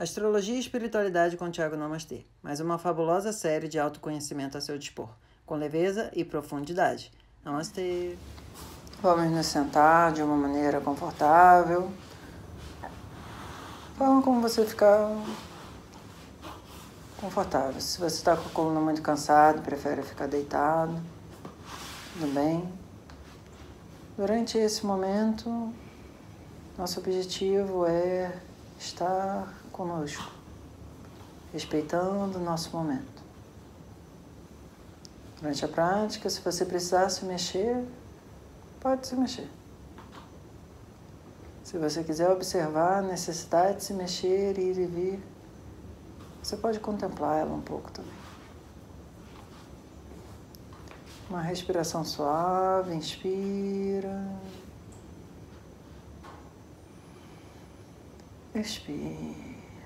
Astrologia e espiritualidade com Tiago Namastê. Mais uma fabulosa série de autoconhecimento a seu dispor, com leveza e profundidade. Namastê. Vamos nos sentar de uma maneira confortável. Forma como você ficar confortável. Se você está com a coluna muito cansada, prefere ficar deitado, tudo bem. Durante esse momento, nosso objetivo é estar conosco, respeitando o nosso momento. Durante a prática, se você precisar se mexer, pode se mexer. Se você quiser observar a necessidade de se mexer, ir e vir, você pode contemplar ela um pouco também. Uma respiração suave, inspira. Expira.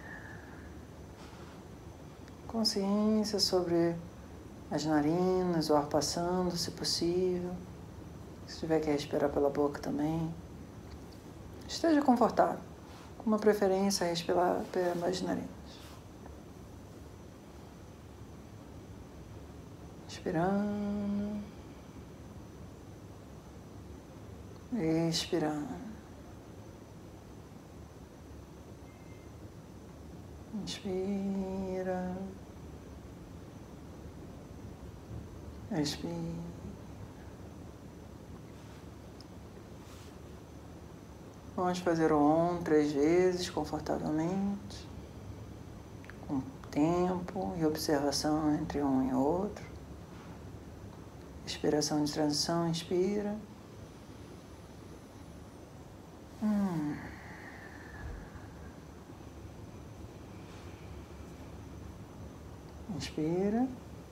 Consciência sobre as narinas, o ar passando, se possível. Se tiver que respirar pela boca também. Esteja confortável, com uma preferência a respirar pelas narinas. Inspirando. Expirando. Inspira. Expira. Vamos fazer o OM 3 vezes, confortavelmente, com tempo e observação entre um e outro. Respiração de transição, inspira. Inspira.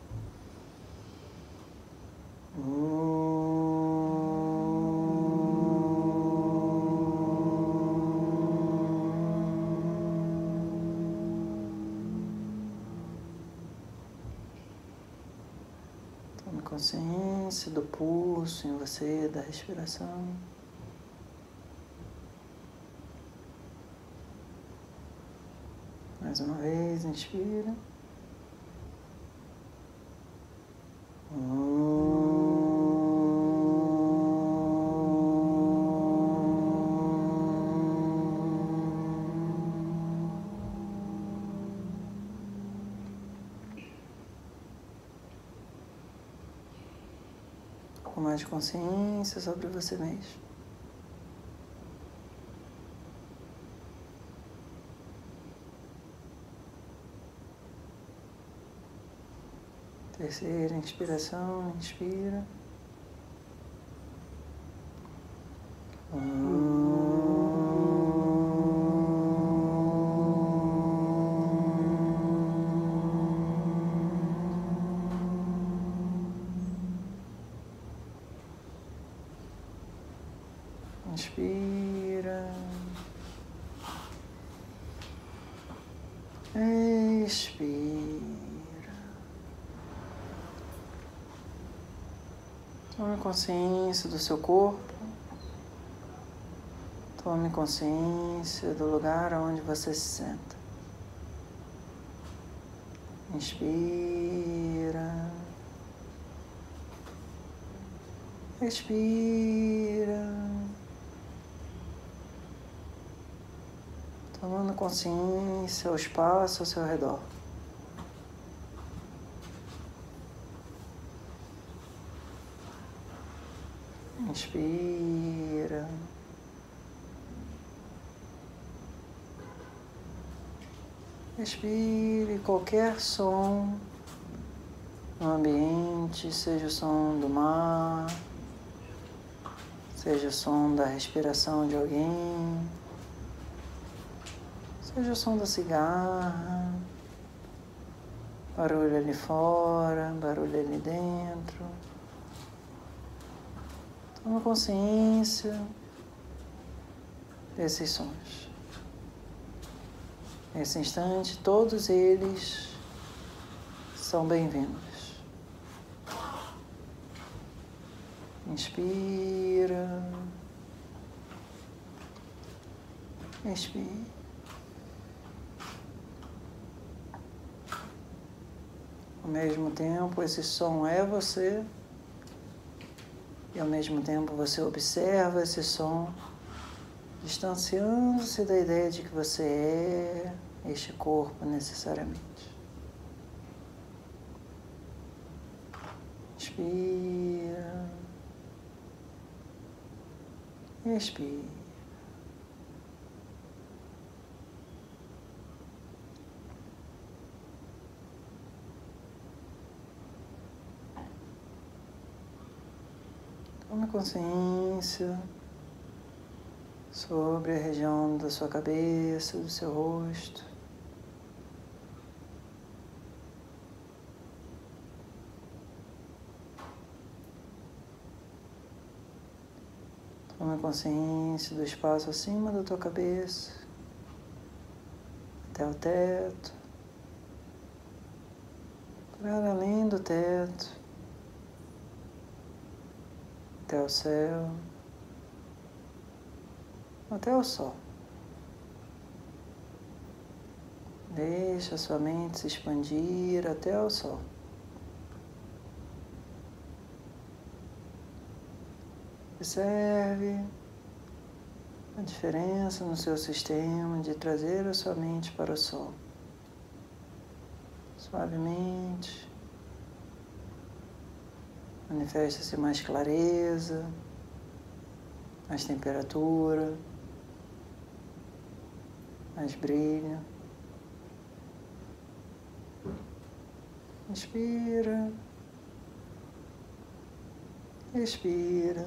Tome consciência do pulso em você, da respiração. Mais uma vez, inspira. Com mais consciência sobre você mesmo. Terceira inspiração, inspira. Inspira. Expira. Tome consciência do seu corpo. Tome consciência do lugar onde você se senta. Inspira. Expira. Tomando consciência ao espaço ao seu redor. Inspira. Expire qualquer som no ambiente, seja o som do mar, seja o som da respiração de alguém, seja o som da cigarra, barulho ali fora, barulho ali dentro. Toma consciência desses sons. Nesse instante, todos eles são bem-vindos. Inspira. Expire. Ao mesmo tempo, esse som é você. E ao mesmo tempo você observa esse som, distanciando-se da ideia de que você é este corpo necessariamente. Inspira. Expira. Tome consciência sobre a região da sua cabeça, do seu rosto. Tome consciência do espaço acima da tua cabeça, até o teto, para além do teto, até o céu, até o sol. Deixa a sua mente se expandir até o sol. Observe a diferença no seu sistema de trazer a sua mente para o sol. Suavemente. Manifesta-se mais clareza, mais temperatura, mais brilho. Inspira. Expira.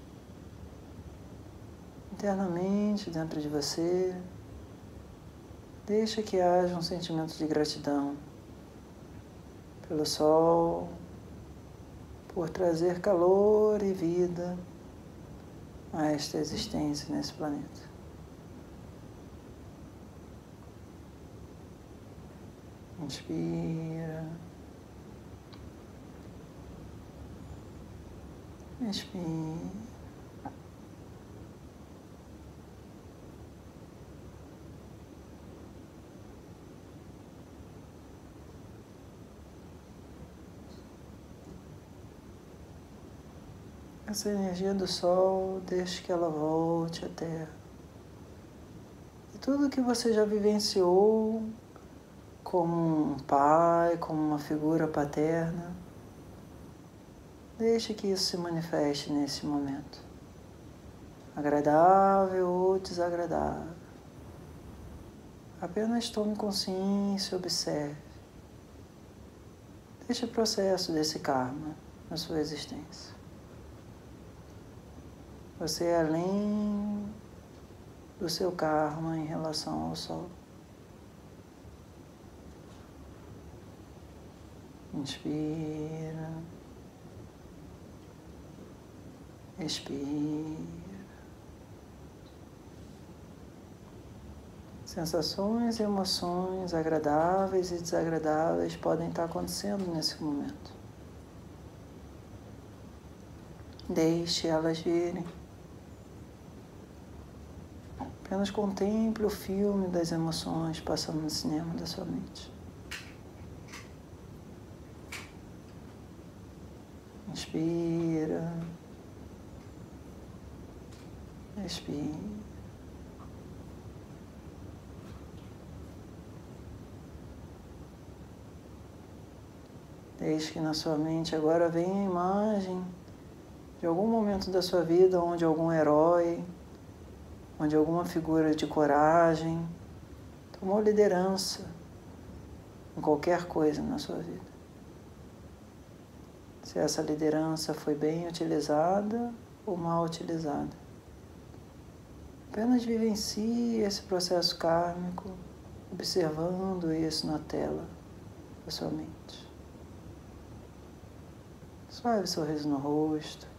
Internamente, dentro de você, deixa que haja um sentimento de gratidão pelo sol, por trazer calor e vida a esta existência nesse planeta. Inspira. Expira. Essa energia do sol, deixe que ela volte à Terra. E tudo que você já vivenciou como um pai, como uma figura paterna, deixe que isso se manifeste nesse momento. Agradável ou desagradável. Apenas tome consciência e observe. Deixe o processo desse karma na sua existência. Você é além do seu karma em relação ao sol. Inspira. Expira. Sensações e emoções agradáveis e desagradáveis podem estar acontecendo nesse momento. Deixe elas virem. Apenas contemple o filme das emoções passando no cinema da sua mente. Inspira. Expira. Deixe que na sua mente agora venha a imagem de algum momento da sua vida onde algum herói, onde alguma figura de coragem tomou liderança em qualquer coisa na sua vida. Se essa liderança foi bem utilizada ou mal utilizada. Apenas vivencie esse processo kármico, observando isso na tela da sua mente. Suave sorriso no rosto,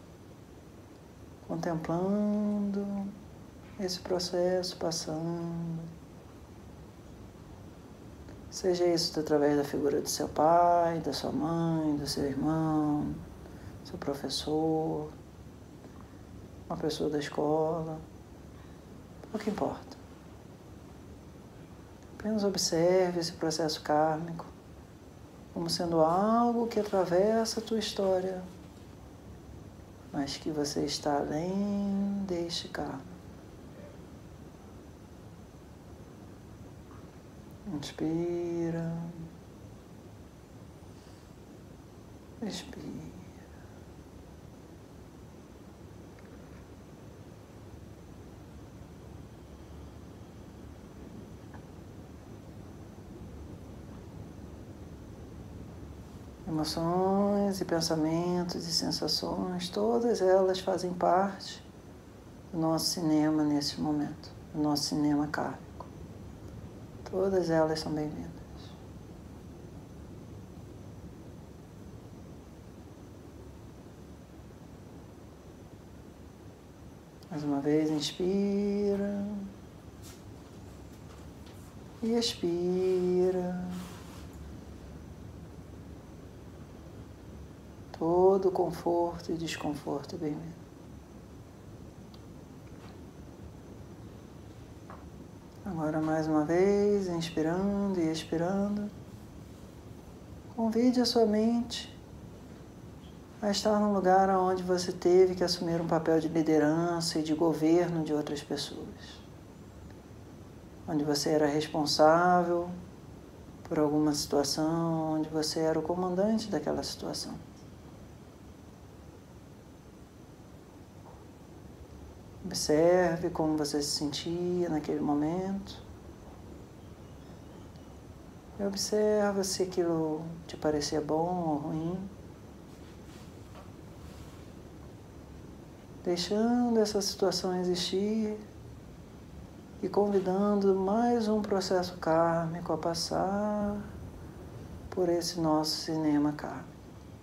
contemplando esse processo passando. Seja isso através da figura do seu pai, da sua mãe, do seu irmão, seu professor, uma pessoa da escola, pouco importa. Apenas observe esse processo kármico como sendo algo que atravessa a tua história, mas que você está além deste karma. Inspira, expira. Emoções e pensamentos e sensações, todas elas fazem parte do nosso cinema nesse momento, do nosso cinema kármico. Todas elas são bem-vindas. Mais uma vez, inspira e expira. Todo conforto e desconforto é bem-vindo. Agora, mais uma vez, inspirando e expirando. Convide a sua mente a estar num lugar onde você teve que assumir um papel de liderança e de governo de outras pessoas. Onde você era responsável por alguma situação, onde você era o comandante daquela situação. Observe como você se sentia naquele momento. E observa se aquilo te parecia bom ou ruim. Deixando essa situação existir e convidando mais um processo kármico a passar por esse nosso cinema kármico.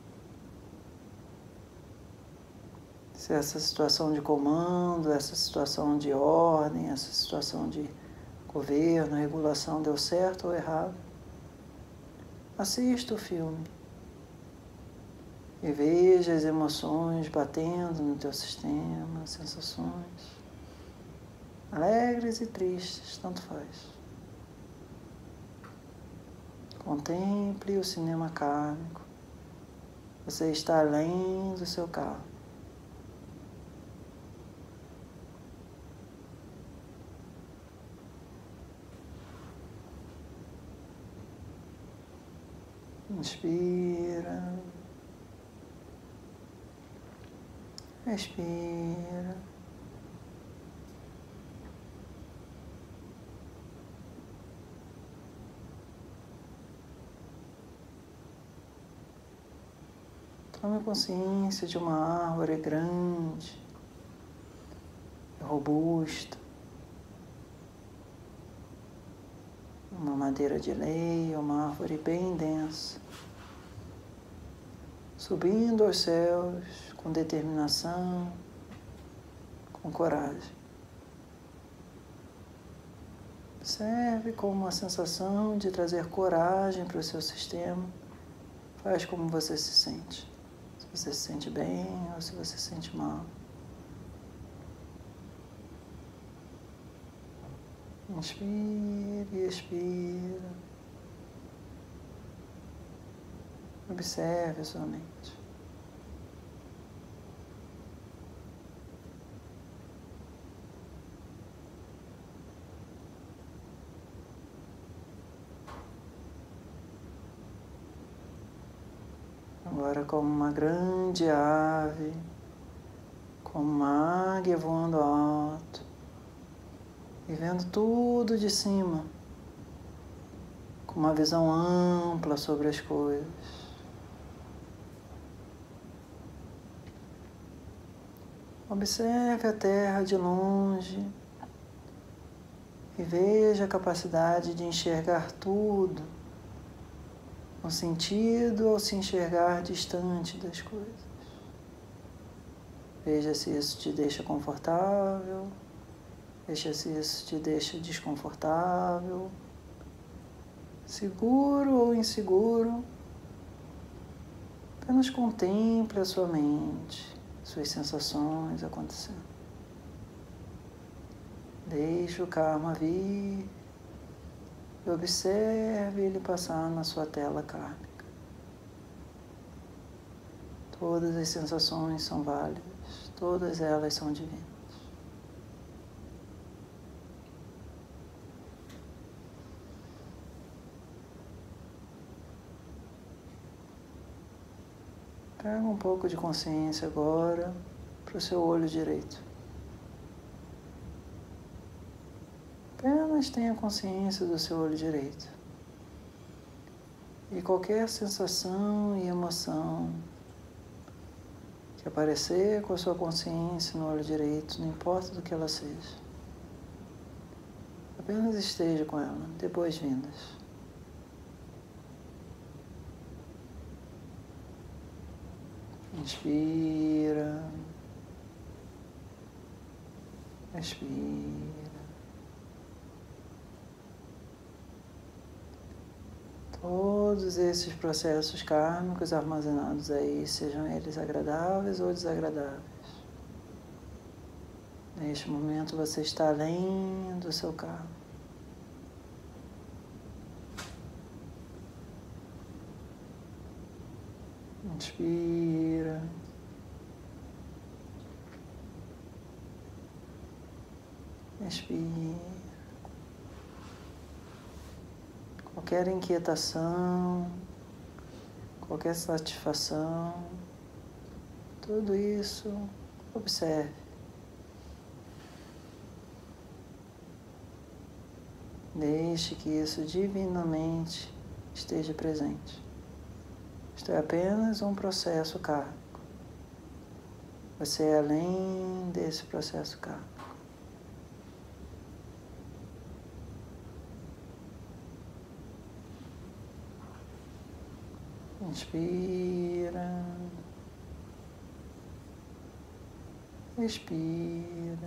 Se essa situação de comando, essa situação de ordem, essa situação de governo, regulação deu certo ou errado, assista o filme e veja as emoções batendo no teu sistema, sensações alegres e tristes, tanto faz. Contemple o cinema kármico. Você está além do seu karma. Inspira, expira. Tome consciência de uma árvore grande, robusta, uma madeira de lei, uma árvore bem densa, subindo aos céus com determinação, com coragem. Observe como a sensação de trazer coragem para o seu sistema faz como você se sente. Se você se sente bem ou se você se sente mal. Inspire e expira. Observe a sua mente. Agora, como uma grande ave, como uma águia voando alto, e vendo tudo de cima, com uma visão ampla sobre as coisas. Observe a Terra de longe e veja a capacidade de enxergar tudo, com sentido ao se enxergar distante das coisas. Veja se isso te deixa confortável, veja se isso te deixa desconfortável, seguro ou inseguro. Apenas contemple a sua mente, suas sensações acontecendo. Deixe o karma vir e observe ele passar na sua tela kármica. Todas as sensações são válidas, todas elas são divinas. Pega um pouco de consciência agora para o seu olho direito. Apenas tenha consciência do seu olho direito. E qualquer sensação e emoção que aparecer com a sua consciência no olho direito, não importa do que ela seja, apenas esteja com ela, dê boas-vindas. Inspira, expira. Todos esses processos kármicos armazenados aí, sejam eles agradáveis ou desagradáveis. Neste momento você está além do seu karma. Inspira. Expira. Qualquer inquietação, qualquer satisfação, tudo isso, observe. Deixe que isso divinamente esteja presente. Isto é apenas um processo kármico. Você é além desse processo kármico. Inspira, expira.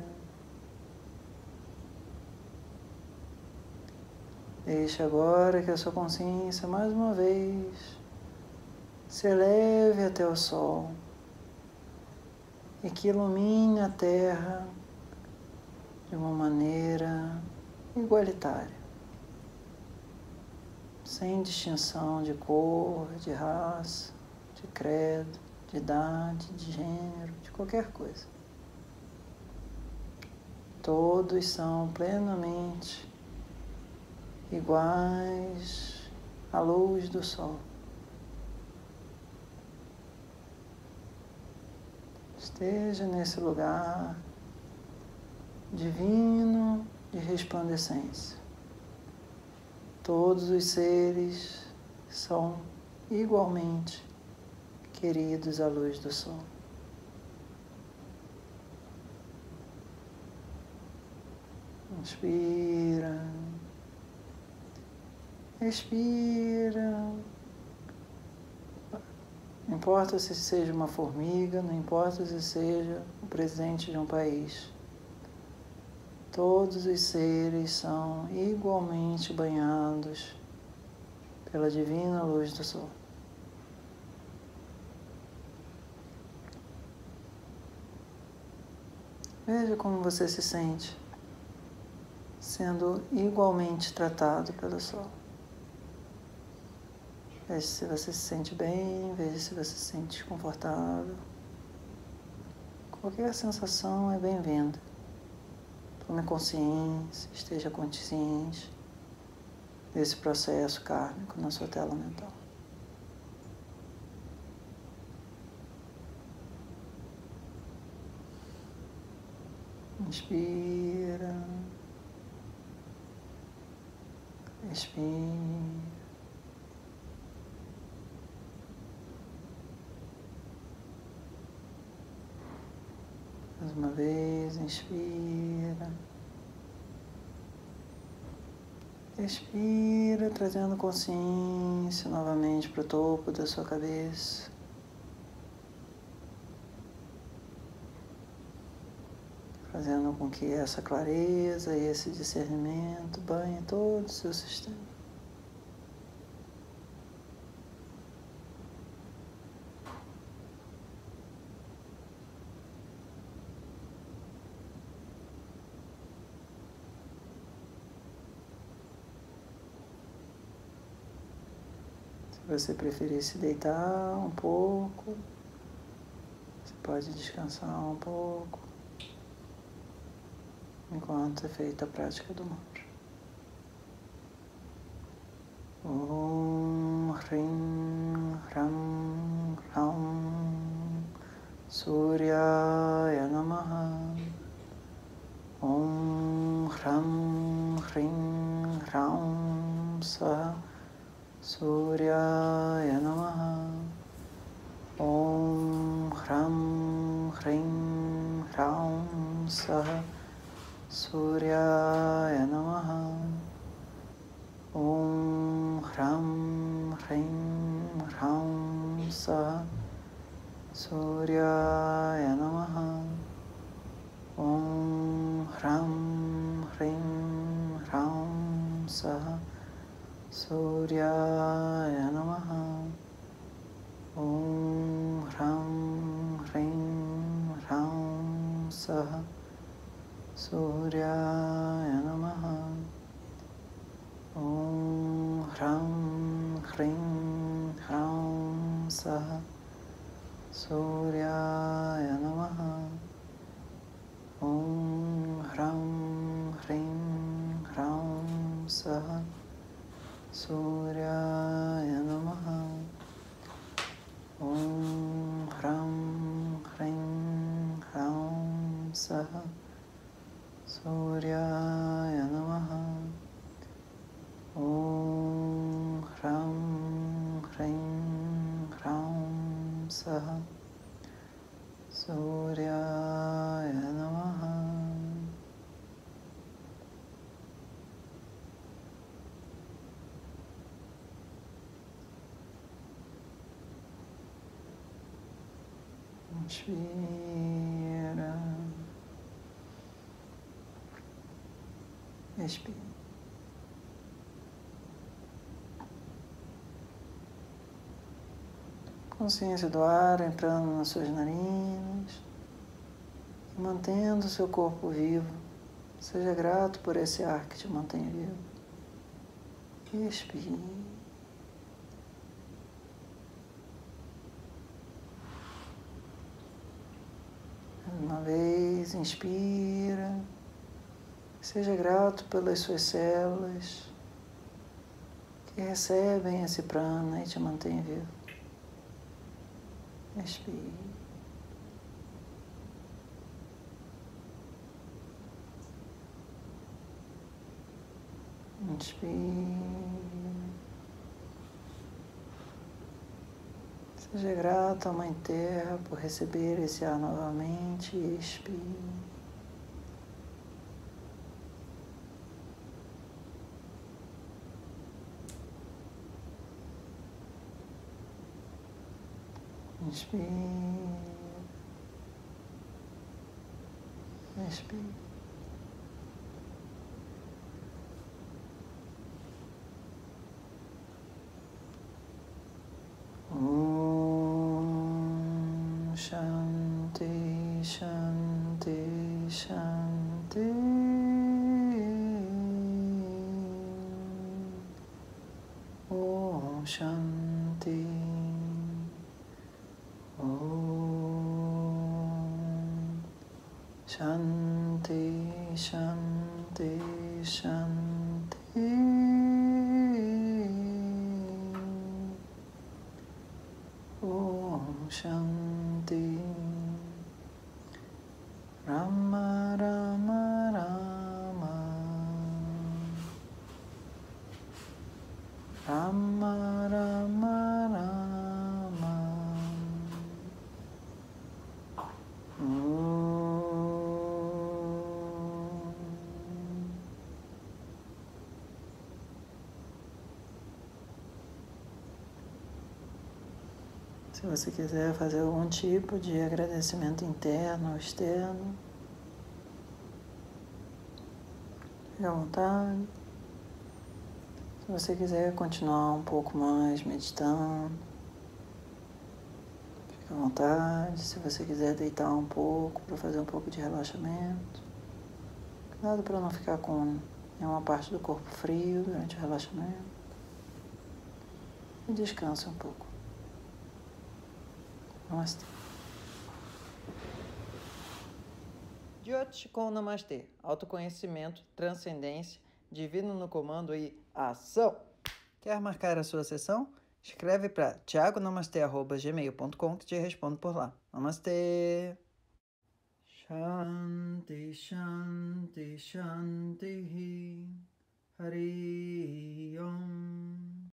Deixe agora que a sua consciência, mais uma vez, se eleve até o Sol e que ilumine a Terra de uma maneira igualitária, sem distinção de cor, de raça, de credo, de idade, de gênero, de qualquer coisa. Todos são plenamente iguais à luz do Sol. Esteja nesse lugar divino de resplandecência. Todos os seres são igualmente queridos à luz do Sol. Inspira, expira. Não importa se seja uma formiga, não importa se seja o presidente de um país. Todos os seres são igualmente banhados pela divina luz do Sol. Veja como você se sente sendo igualmente tratado pelo Sol. Veja se você se sente bem, veja se você se sente desconfortável. Qualquer sensação é bem-vinda. Tome consciência, esteja consciente desse processo kármico na sua tela mental. Inspira, expira. Mais uma vez, inspira. Expira, trazendo consciência novamente para o topo da sua cabeça. Fazendo com que essa clareza e esse discernimento banhe todo o seu sistema. Se você preferir se deitar um pouco, pode descansar um pouco enquanto é feita a prática do mantra. Om Hrim Hram Ram Suryaya Namaha. Om Hram Hrim Hram Sa Suryaya Namaha. Om Hram Hrim Hram Sa Suryaya Namaha. Om Hram Hrim Hram Sa Suryaya Namaha. Om Hram Hrim Hram Sa Suryaya Namaha. Om Hram Hrim Hram Sa Suryaya Namaha. Om Hram Hrim Hram Sa Suryaya Namaha. Om Hram Hrim Hram Sa Suryaya Namaha. Om Hram Hrim Hram Sa Suryaya Namaha. Om Hram Hrim Hram Sa Suryaya Namaha. Inspira, expira. Consciência do ar entrando nas suas narinas e mantendo o seu corpo vivo. Seja grato por esse ar que te mantém vivo. Expire. Uma vez, inspira. Seja grato pelas suas células que recebem esse prana e te mantêm vivo. Expire. Inspire. Seja grato à Mãe Terra por receber esse ar novamente e expire. Inspire. Expire. Shanti, Shanti, Shanti. Om Shanti. Om Shanti, Shanti, Shanti. Om Shanti. Rama Rama Rama. Rama Rama Rama. Se você quiser fazer algum tipo de agradecimento interno ou externo, fique à vontade. Se você quiser continuar um pouco mais meditando, fique à vontade. Se você quiser deitar um pouco para fazer um pouco de relaxamento, cuidado para não ficar com nenhuma parte do corpo frio durante o relaxamento. E descanse um pouco. Namastê. Jyoti Shikon Namastê. Autoconhecimento, transcendência, divino no comando e ação. Quer marcar a sua sessão? Escreve para thiagonamastê@gmail.com que te respondo por lá. Namastê! Shanti, Shanti, Shanti. Hari Om.